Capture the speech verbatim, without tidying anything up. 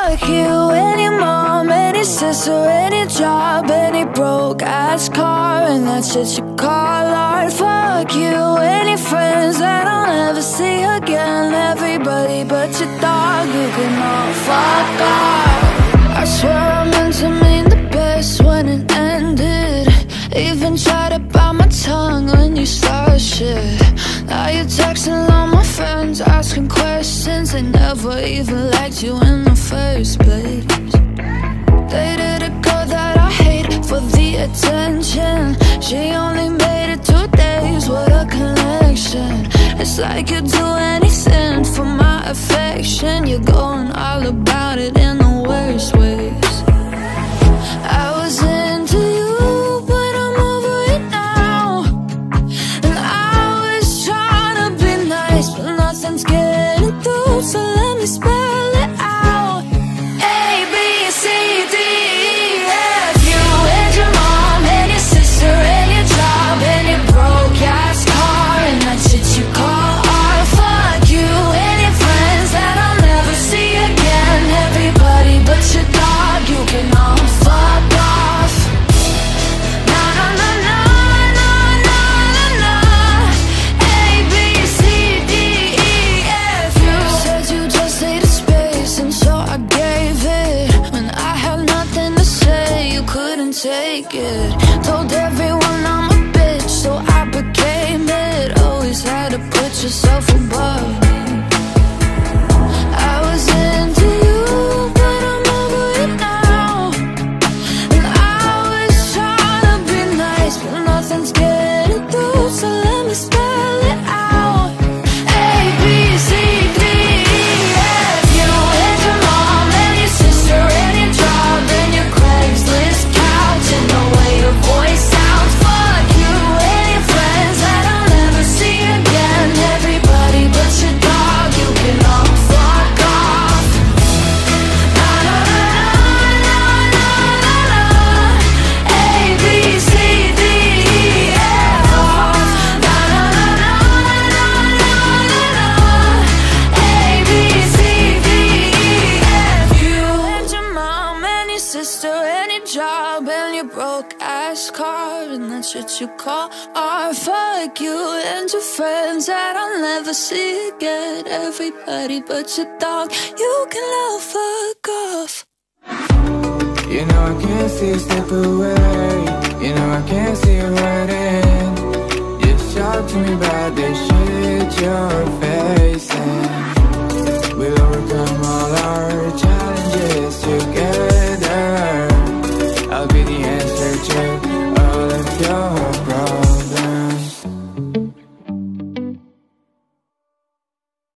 fuck you, any mom, any sister, any job, any broke ass car, and that shit you call art. Fuck you, any friends that I'll never see again, everybody but your dog, you can all fuck off. I swear I meant to mean the best when it ended. Even tried to bite my tongue when you started shit. Now you're texting all my friends, asking questions. They never even liked you in the first place. Dated a girl that I hate for the attention. She only made it two days, what a connection. It's like you'd do anything for my affection. You're going all about it in the worst ways. I was into you, but I'm over it now. And I was trying to be nice, but nothing's getting through, so let me spell it out. A, B, C, D, E, F. You and your mom, and your sister, and your job, and your broke ass car, and that shit you call art. Fuck you, and your friends that I'll never see again, everybody but your dog, you can all fuck off. Na na na na na na na na. A, B, C, D, E, F. You said you just needed space, and so I gave it. When I had nothing to say, you couldn't take it. Told everyone I'm a bitch, so I became it. Always had to put yourself above me. I was into you, but I'm over it now. And I was trying to be nice, but nothing's getting through, so let me spell it out. A, B, C, D, E, F. You and your mom, and your sister, and your job, and your Craigslist couch, and the way your voice sounds. Fuck you and your friends that I'll never see again, everybody but your dog, you can all fuck off. Na na na na na na na. A, B, C, D, E, F. Na na na na na na na na. A, B, C, D, E, F. You and your mom, and your sister, and your job, and your broke ass car, and that shit you call art. Fuck you and your friends that I'll never see again, everybody but your dog, you can all fuck off. You know I can't see you step away. You know I can't see you hurting. Just talk to me about the shit you're facing. We'll overcome all our challenges together.